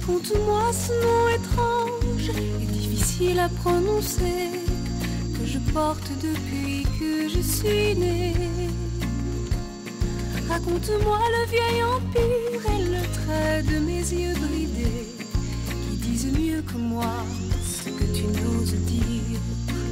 Raconte-moi ce nom étrange et difficile à prononcer que je porte depuis que je suis née. Raconte-moi le vieil empire et le trait de mes yeux bridés qui disent mieux que moi ce que tu n'oses dire.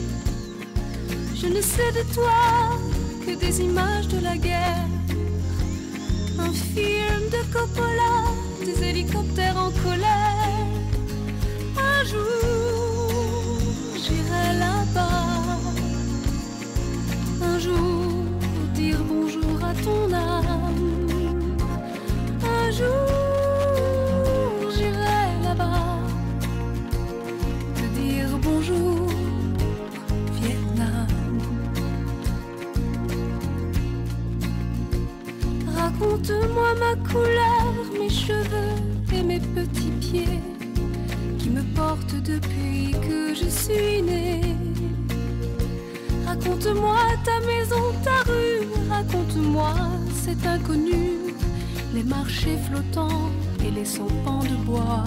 Je ne sais de toi que des images de la guerre, un film de Coppola, des hélicoptères en colère. Un jour, j'irai là-bas. Un jour, dire bonjour à ton âme. Un jour, j'irai là-bas. Te dire bonjour, Vietnam. Raconte-moi ma couleur, mes cheveux et mes petits pieds qui me portent depuis que je suis née. Raconte-moi ta maison, ta rue, raconte-moi cet inconnu, les marchés flottants et les sampans de bois.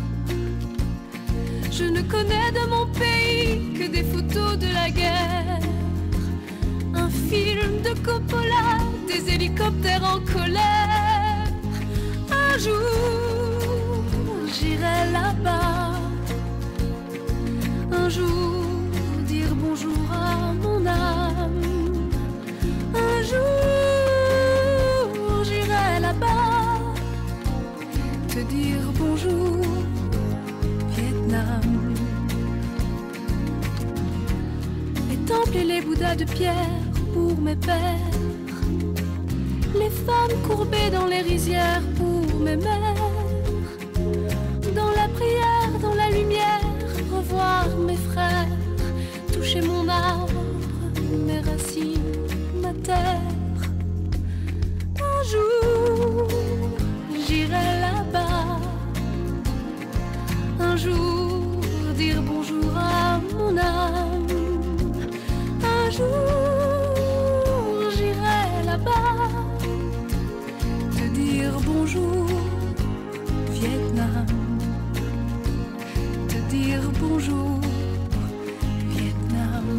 Je ne connais de mon pays que des photos de la guerre, un film de Coppola, des hélicoptères en colère. Un jour, j'irai là-bas. Un jour, dire bonjour à mon âme. Un jour, j'irai là-bas. Te dire bonjour, Vietnam. Les temples et les bouddhas de pierre pour mes pères, les femmes courbées dans les rizières pour mes mères. Dans la prière, dans la lumière, revoir mes frères, toucher mon arbre, mes racines, ma terre. Un jour, j'irai là-bas. Un jour, dire bonjour à mon âme. Un jour, j'irai là-bas. Te dire bonjour, Vietnam. Te dire bonjour, Vietnam.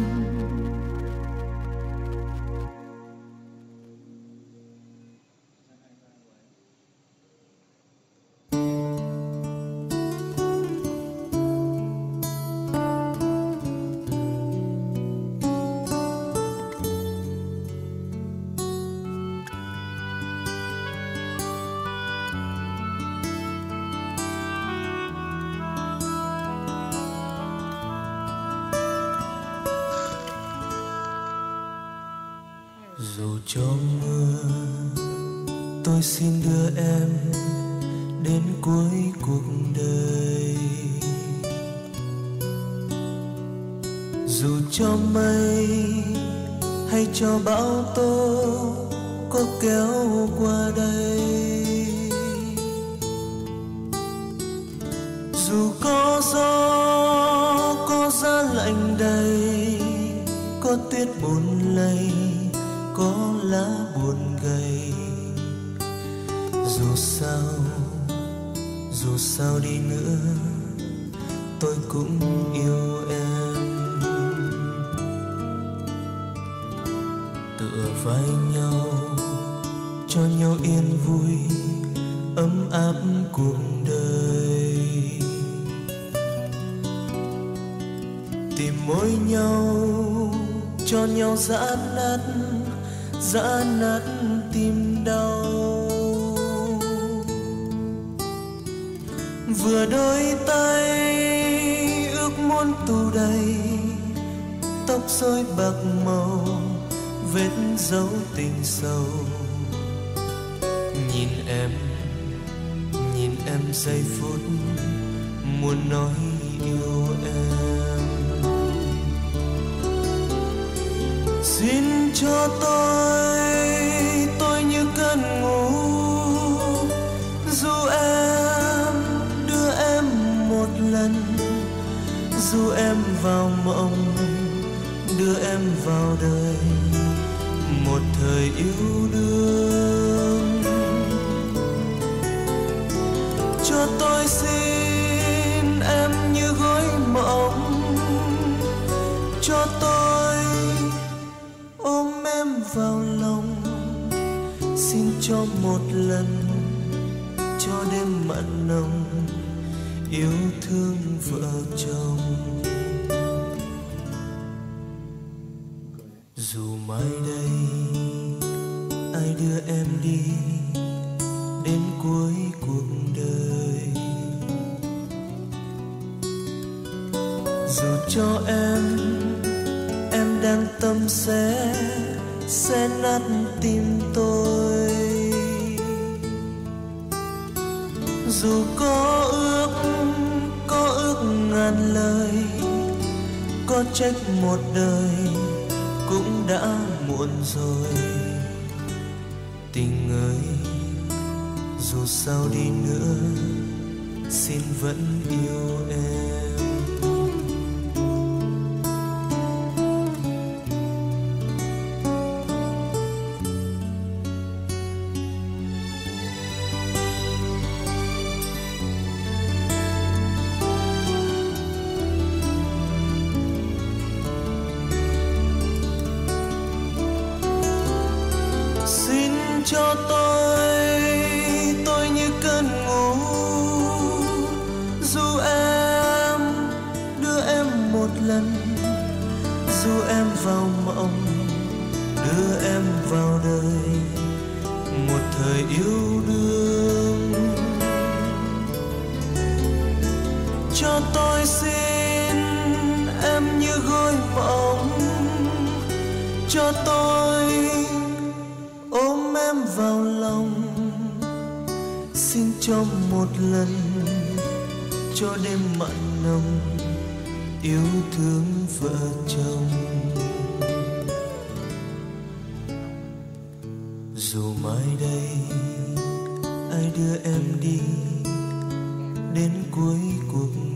Dù cho mưa, tôi xin đưa em đến cuối cuộc đời. Dù cho mây hay cho bão tố có kéo qua đây, dù có gió có giá lạnh đầy, có tuyết buồn lầy, có lá buồn gầy. Dù sao đi nữa tôi cũng yêu em. Tựa vai nhau cho nhau yên vui, ấm áp cuộc đời. Tìm môi nhau cho nhau giã nát tim đau. Vừa đôi tay ước muốn tù đầy, tóc rối bạc màu vết dấu tình sâu. Nhìn em giây phút muốn nói yêu em. Xin cho tôi như cơn ngủ, dù em đưa em một lần, dù em vào mộng đưa em vào đời một thời yêu đương. cho tôi xin em như gói mộng, cho tôi ôm em vào lòng, xin cho một lần cho đêm mặn nồng yêu thương vợ chồng. Dù mai đây ai đưa em đi đến cuối cuộc đời, dù cho em đang tâm sẽ nát tim tôi, dù có ước ngàn lời, có trách một đời cũng đã muộn rồi. Tình ơi, dù sao đi nữa xin vẫn yêu em. Cho tôi như cơn ngủ, dù em đưa em một lần, dù em vào mộng đưa em vào đời một thời yêu đương. Cho tôi xin em như gói mộng, cho tôi ôm em vào lòng, xin cho một lần cho đêm mặn nồng yêu thương vợ chồng. Dù mai đây ai đưa em đi đến cuối cuộc